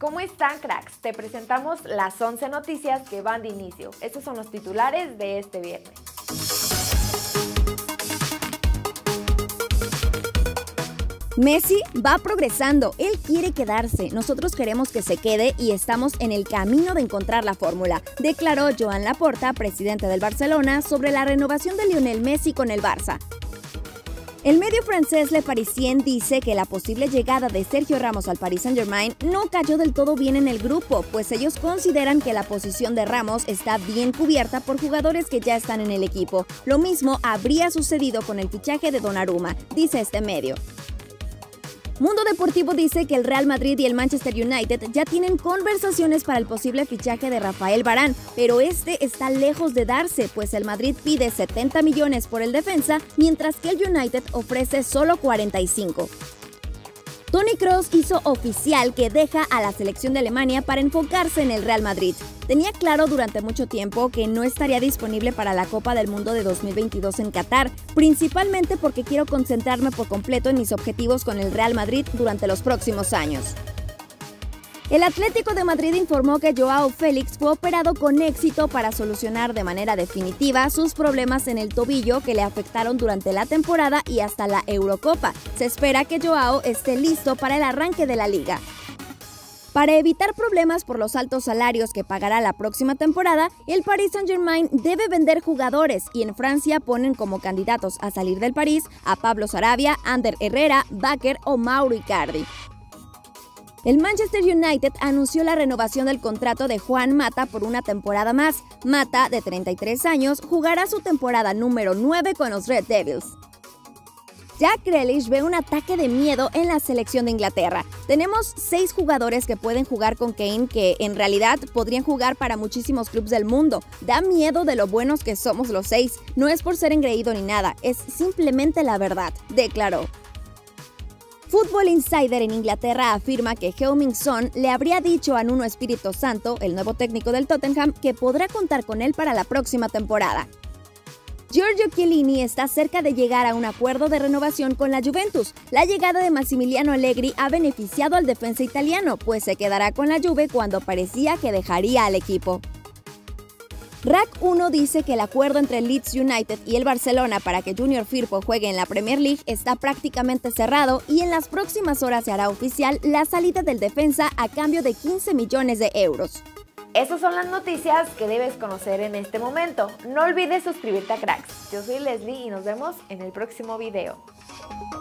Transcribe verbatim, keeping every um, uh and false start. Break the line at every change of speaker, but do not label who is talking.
¿Cómo están, cracks? Te presentamos las once noticias que van de inicio. Estos son los titulares de este viernes.
Messi va progresando, él quiere quedarse, nosotros queremos que se quede y estamos en el camino de encontrar la fórmula, declaró Joan Laporta, presidente del Barcelona, sobre la renovación de Lionel Messi con el Barça. El medio francés Le Parisien dice que la posible llegada de Sergio Ramos al Paris Saint-Germain no cayó del todo bien en el grupo, pues ellos consideran que la posición de Ramos está bien cubierta por jugadores que ya están en el equipo. Lo mismo habría sucedido con el fichaje de Donnarumma, dice este medio. Mundo Deportivo dice que el Real Madrid y el Manchester United ya tienen conversaciones para el posible fichaje de Rafael Varane, pero este está lejos de darse, pues el Madrid pide setenta millones por el defensa, mientras que el United ofrece solo cuarenta y cinco. Toni Kroos hizo oficial que deja a la selección de Alemania para enfocarse en el Real Madrid. Tenía claro durante mucho tiempo que no estaría disponible para la Copa del Mundo de dos mil veintidós en Qatar, principalmente porque quiero concentrarme por completo en mis objetivos con el Real Madrid durante los próximos años. El Atlético de Madrid informó que Joao Félix fue operado con éxito para solucionar de manera definitiva sus problemas en el tobillo que le afectaron durante la temporada y hasta la Eurocopa. Se espera que Joao esté listo para el arranque de la liga. Para evitar problemas por los altos salarios que pagará la próxima temporada, el Paris Saint-Germain debe vender jugadores y en Francia ponen como candidatos a salir del París a Pablo Sarabia, Ander Herrera, Bakker o Mauro Icardi. El Manchester United anunció la renovación del contrato de Juan Mata por una temporada más. Mata, de treinta y tres años, jugará su temporada número nueve con los Red Devils. Jack Grealish ve un ataque de miedo en la selección de Inglaterra. Tenemos seis jugadores que pueden jugar con Kane que en realidad podrían jugar para muchísimos clubes del mundo. Da miedo de lo buenos que somos los seis. No es por ser engreído ni nada, es simplemente la verdad, declaró. Football Insider en Inglaterra afirma que Heung-min Son le habría dicho a Nuno Espíritu Santo, el nuevo técnico del Tottenham, que podrá contar con él para la próxima temporada. Giorgio Chiellini está cerca de llegar a un acuerdo de renovación con la Juventus. La llegada de Massimiliano Allegri ha beneficiado al defensa italiano, pues se quedará con la Juve cuando parecía que dejaría al equipo. Rack uno dice que el acuerdo entre el Leeds United y el Barcelona para que Junior Firpo juegue en la Premier League está prácticamente cerrado y en las próximas horas se hará oficial la salida del defensa a cambio de quince millones de euros.
Esas son las noticias que debes conocer en este momento. No olvides suscribirte a Cracks. Yo soy Leslie y nos vemos en el próximo video.